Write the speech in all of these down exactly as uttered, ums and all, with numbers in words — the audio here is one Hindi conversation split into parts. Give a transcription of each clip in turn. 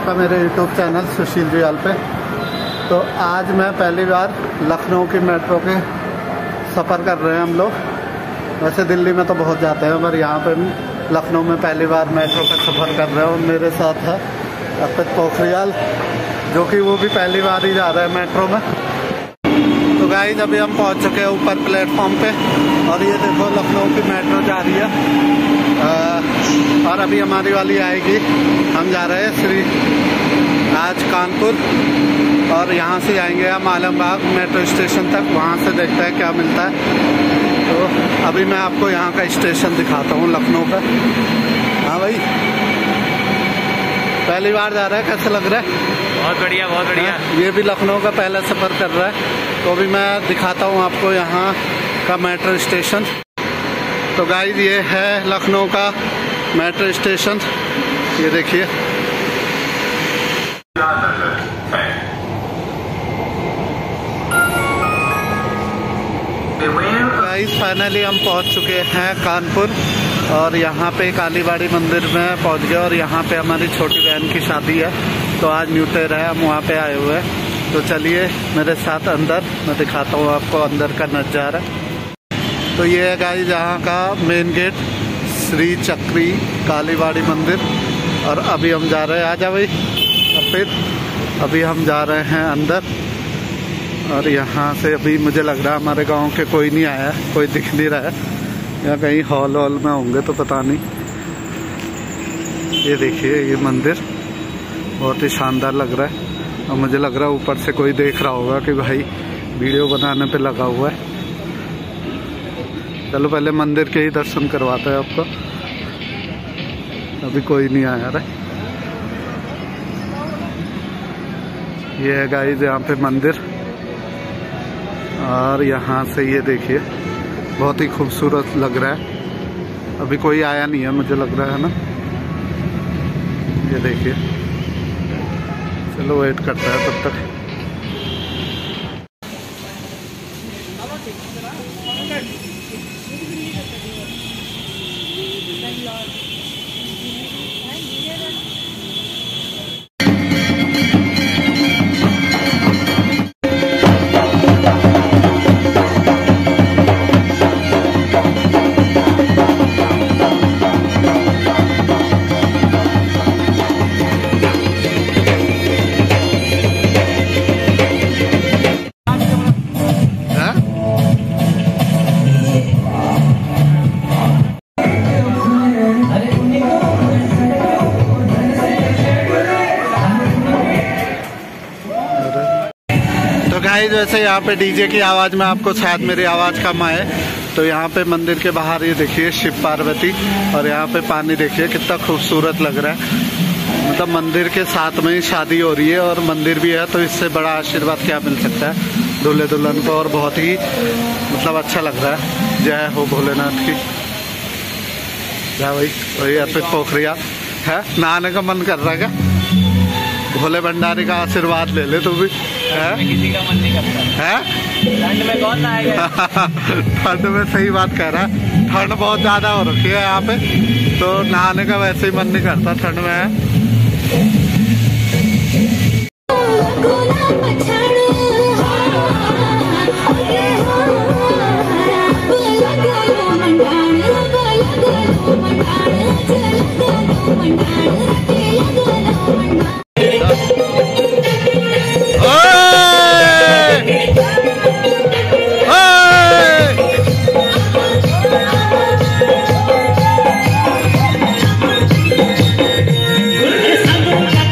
आपका मेरे यूट्यूब चैनल सुशील रियाल पे। तो आज मैं पहली बार लखनऊ की मेट्रो के सफ़र कर रहे हैं हम लोग। वैसे दिल्ली में तो बहुत जाते हैं, पर यहाँ पे लखनऊ में पहली बार मेट्रो का सफ़र कर रहे हैं। और मेरे साथ है अर्पित पोखरियाल, जो कि वो भी पहली बार ही जा रहे हैं मेट्रो में। तो गाइस अभी हम पहुँच चुके हैं ऊपर प्लेटफॉर्म पे, और ये देखो लखनऊ की मेट्रो जा रही है। आ, और अभी हमारी वाली आएगी। हम जा रहे हैं श्री आज कानपुर, और यहाँ से जाएंगे हम आलमबाग मेट्रो स्टेशन तक। वहाँ से देखते हैं क्या मिलता है। तो अभी मैं आपको यहाँ का स्टेशन दिखाता हूँ लखनऊ का। हाँ भाई, पहली बार जा रहा है, कैसा लग रहा है? बहुत बढ़िया, बहुत बढ़िया। ये भी लखनऊ का पहला सफ़र कर रहा है। तो अभी मैं दिखाता हूँ आपको यहाँ का मेट्रो स्टेशन। तो गाइस ये है लखनऊ का मेट्रो स्टेशन, ये देखिए। गाइस फाइनली हम पहुँच चुके हैं कानपुर, और यहाँ पे कालीबाड़ी मंदिर में पहुँच गए। और यहाँ पे हमारी छोटी बहन की शादी है, तो आज न्यू ईयर है, हम वहाँ पे आए हुए हैं। तो चलिए मेरे साथ अंदर, मैं दिखाता हूँ आपको अंदर का नज़ारा। तो ये है गाइस यहाँ का मेन गेट, श्री चक्री कालीबाड़ी मंदिर। और अभी हम जा रहे हैं, आजा भाई फिर अभी हम जा रहे हैं अंदर। और यहाँ से अभी मुझे लग रहा है हमारे गांव के कोई नहीं आया है, कोई दिख नहीं रहा है। या कहीं हॉल हॉल में होंगे तो पता नहीं। ये देखिए ये मंदिर बहुत ही शानदार लग रहा है, और मुझे लग रहा है ऊपर से कोई देख रहा होगा कि भाई वीडियो बनाने पे लगा हुआ है। चलो पहले मंदिर के ही दर्शन करवाते हैं आपको। अभी कोई नहीं आया रहा। ये है गाइस यहाँ पे मंदिर, और यहाँ से ये देखिए बहुत ही खूबसूरत लग रहा है। अभी कोई आया नहीं है मुझे लग रहा है ना। ये देखिए, चलो वेट करता है तब तक। गाइस वैसे यहाँ पे डीजे की आवाज़ में आपको शायद मेरी आवाज़ कम आए। तो यहाँ पे मंदिर के बाहर ये देखिए शिव पार्वती, और यहाँ पे पानी देखिए कितना खूबसूरत लग रहा है। मतलब मंदिर के साथ में ही शादी हो रही है, और मंदिर भी है, तो इससे बड़ा आशीर्वाद क्या मिल सकता है दूल्हे दुल्हन को। और बहुत ही मतलब अच्छा लग रहा है। जय हो भोलेनाथ की। क्या भाई वही अर्पित पोखरियाल है, नहाने का मन कर रहा है क्या? भोले भंडारी का आशीर्वाद ले ले तू भी। है? किसी का मन नहीं करता है? ठंड में कौन नहाएगा? ठंड में सही बात कह रहा है, ठंड बहुत ज्यादा हो रखी है यहाँ पे, तो नहाने का वैसे ही मन नहीं करता ठंड में है। Yes, I'm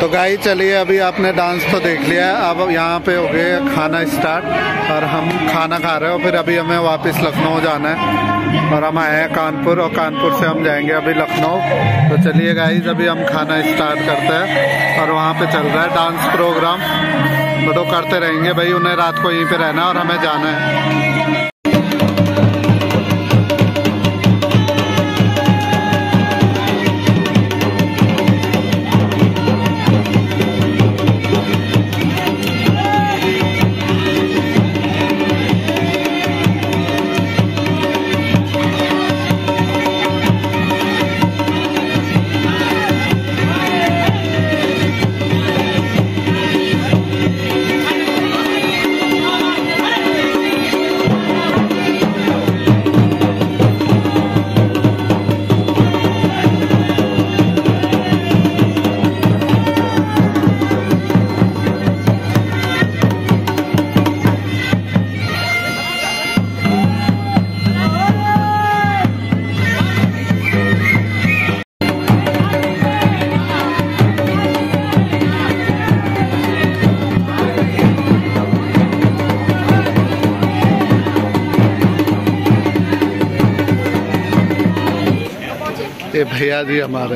गाइस चलिए, अभी आपने डांस तो देख लिया है, अब यहाँ पे हो गए खाना स्टार्ट और हम खाना खा रहे हो। फिर अभी हमें वापस लखनऊ जाना है और हम आए हैं कानपुर और कानपुर से हम जाएंगे अभी लखनऊ। तो चलिए गाइस, अभी हम खाना स्टार्ट करते हैं और वहाँ पे चल रहा है डांस प्रोग्राम। तो, तो करते रहेंगे भाई, उन्हें रात को यहीं पे रहना और हमें जाना है। ये भैया जी हमारे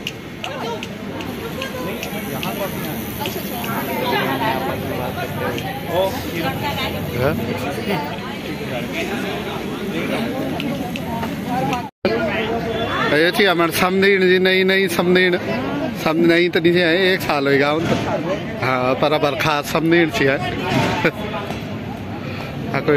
ये थी हमारे समझीण जी, नहीं नहीं समझीण सम नहीं तो नहीं है, एक साल होगा उन तो। हाँ बराबर खास समझीण थी है। हाँ कोई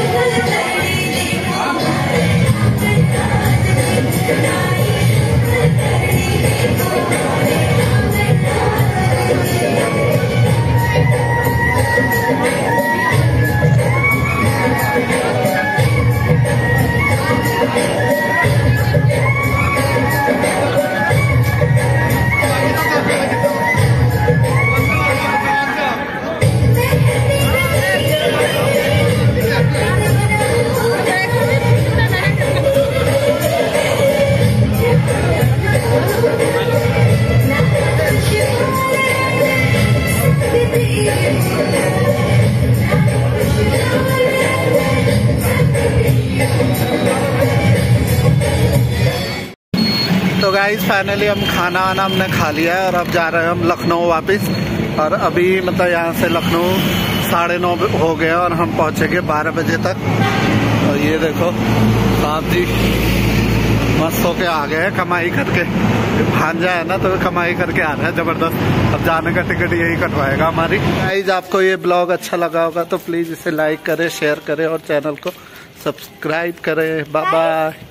तो गाइस फाइनली हम खाना वाना हमने खा लिया है और अब जा रहे हैं हम लखनऊ वापस। और अभी मतलब यहाँ से लखनऊ साढ़े नौ हो गए और हम पहुँचेंगे बारह बजे तक। और ये देखो साहब जी मस्त होके आ गए हैं कमाई करके। भांजा है ना तो कमाई करके आ रहा है जबरदस्त। अब जाने का टिकट यही कटवाएगा हमारी। गाइस आपको ये ब्लॉग अच्छा लगा होगा तो प्लीज इसे लाइक करें, शेयर करें और चैनल को सब्सक्राइब करें। Bye bye.